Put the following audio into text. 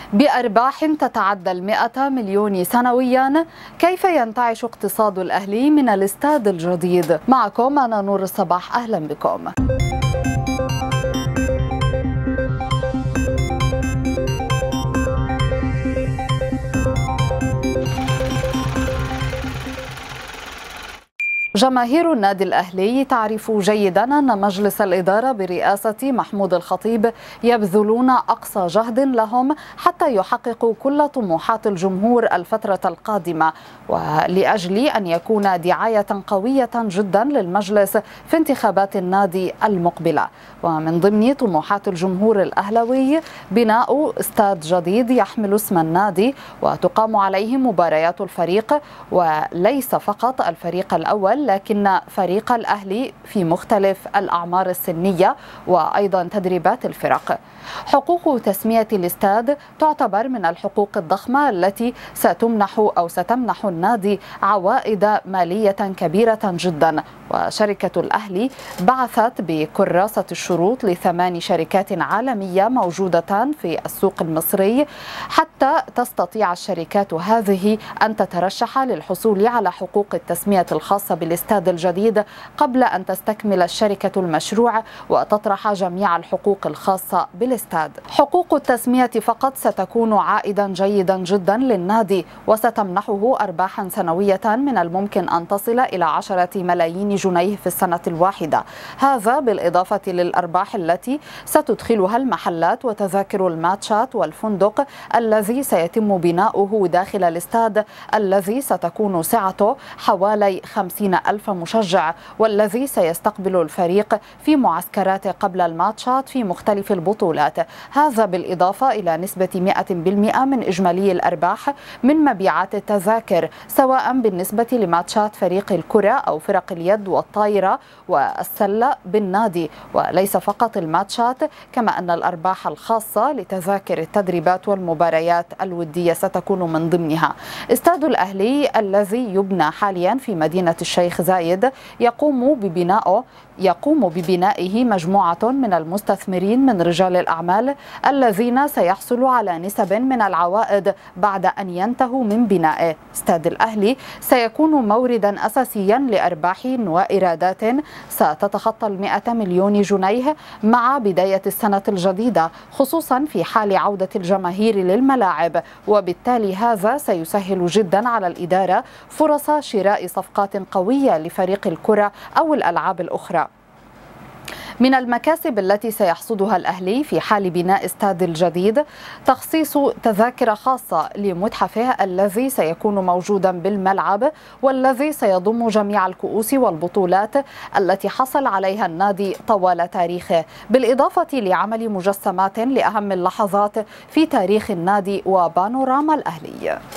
بأرباح تتعدى 100 مليون سنويا، كيف ينتعش اقتصاد الأهلي من الاستاد الجديد؟ معكم أنا نور الصباح، أهلا بكم. جماهير النادي الأهلي تعرف جيدا أن مجلس الإدارة برئاسة محمود الخطيب يبذلون أقصى جهد لهم حتى يحققوا كل طموحات الجمهور الفترة القادمة، ولأجل أن يكون دعاية قوية جدا للمجلس في انتخابات النادي المقبلة. ومن ضمن طموحات الجمهور الأهلوي بناء استاد جديد يحمل اسم النادي وتقام عليه مباريات الفريق، وليس فقط الفريق الأول لكن فريق الأهلي في مختلف الأعمار السنية وأيضا تدريبات الفرق. حقوق تسمية الاستاد تعتبر من الحقوق الضخمة التي ستمنح النادي عوائد مالية كبيرة جدا، وشركة الأهلي بعثت بكراسة الشروط ل8 شركات عالمية موجودة في السوق المصري حتى تستطيع الشركات هذه أن تترشح للحصول على حقوق التسمية الخاصة بالاستاد الجديد قبل أن تستكمل الشركة المشروع وتطرح جميع الحقوق الخاصة بالاستاد. حقوق التسمية فقط ستكون عائدا جيدا جدا للنادي، وستمنحه أرباحا سنوية من الممكن أن تصل إلى 10 ملايين جنيه في السنة الواحدة، هذا بالإضافة للأرباح التي ستدخلها المحلات وتذاكر الماتشات والفندق الذي سيتم بناؤه داخل الاستاد الذي ستكون سعته حوالي 50,000 مشجع، والذي سيستقبل الفريق في معسكرات قبل الماتشات في مختلف البطولات، هذا بالإضافة إلى نسبة 100% من إجمالي الأرباح من مبيعات التذاكر، سواء بالنسبة لماتشات فريق الكرة أو فرق اليد والطائرة والسلة بالنادي، وليس فقط الماتشات، كما أن الأرباح الخاصة لتذاكر التدريبات والمباريات الودية ستكون من ضمنها. استاد الأهلي الذي يبنى حاليا في مدينة الشيخ زايد يقوم ببنائه مجموعة من المستثمرين من رجال الأعمال الذين سيحصلوا على نسب من العوائد بعد أن ينتهوا من بنائه. استاد الأهلي سيكون موردا أساسيا لأرباح وإيرادات ستتخطى 100 مليون جنيه مع بداية السنة الجديدة، خصوصا في حال عودة الجماهير للملاعب، وبالتالي هذا سيسهل جدا على الإدارة فرص شراء صفقات قوية لفريق الكرة أو الألعاب الأخرى. من المكاسب التي سيحصدها الأهلي في حال بناء استاد الجديد تخصيص تذاكر خاصة لمتحفه الذي سيكون موجودا بالملعب، والذي سيضم جميع الكؤوس والبطولات التي حصل عليها النادي طوال تاريخه، بالإضافة لعمل مجسمات لأهم اللحظات في تاريخ النادي وبانوراما الأهلي.